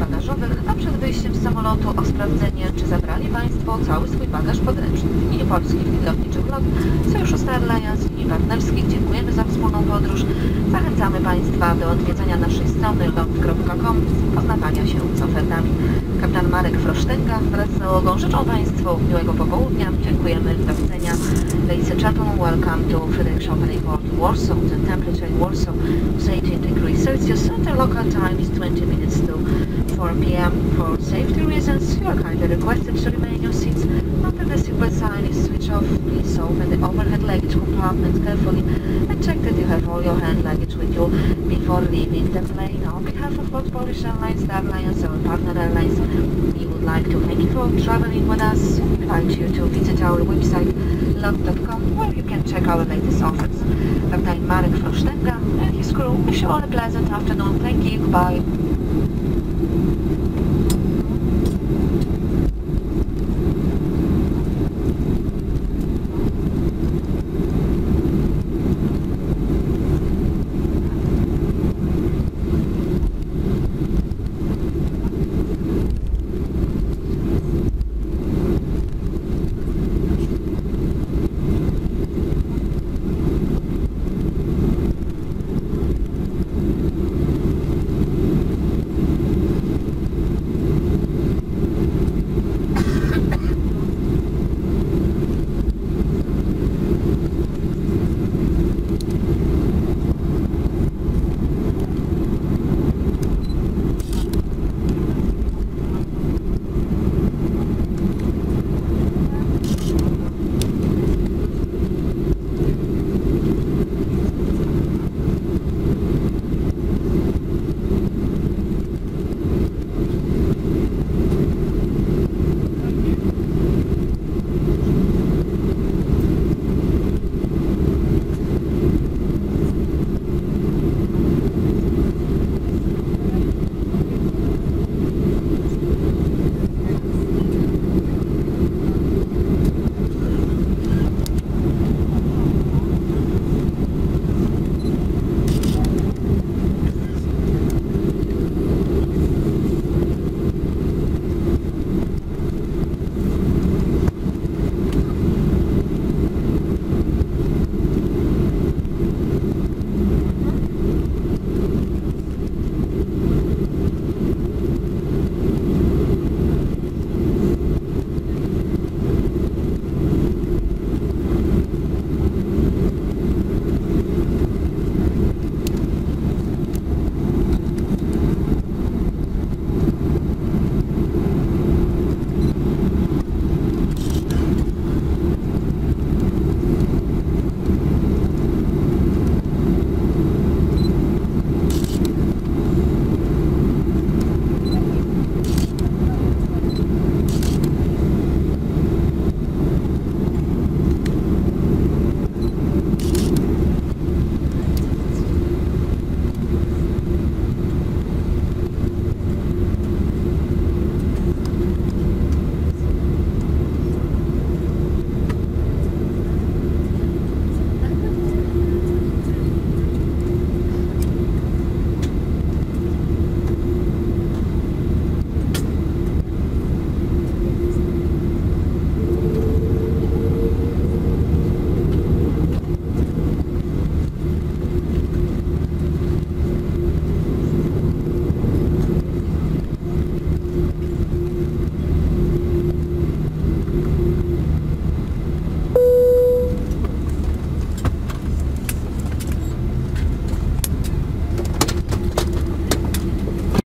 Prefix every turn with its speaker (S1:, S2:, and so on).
S1: bagażowych, a przed wyjściem z samolotu o sprawdzenie, czy zabrali Państwo cały swój bagaż podręczny. W imieniu polskich linii lotniczych LOT, Sojuszu Star Alliance, linii partnerskich dziękujemy za wspólną podróż. Zachęcamy Państwa do odwiedzania naszej strony lot.com, poznawania się z ofertami. Kapitan Marek Frosztęga wraz z załogą życzą Państwu miłego popołudnia. Dziękujemy. Do widzenia. Ladies and gentlemen, welcome to Cracow Chopin Airport, Warsaw. The temperature in Warsaw is 18 degrees Celsius and the local time is 20 minutes to 4 p.m. For safety reasons, you are kindly requested to remain in your seats until the seatbelt sign is switched off. Please open the overhead luggage compartment carefully and check that you have all your hand luggage with you before leaving the plane. On behalf of LOT Polish Airlines, Star Alliance, our partner airlines, we would like to thank you for traveling with us. We invite you to visit our website lot.com, where you can check our latest offers. Captain Marek Frosztęga and his crew wish you all a pleasant afternoon. Thank you. Goodbye.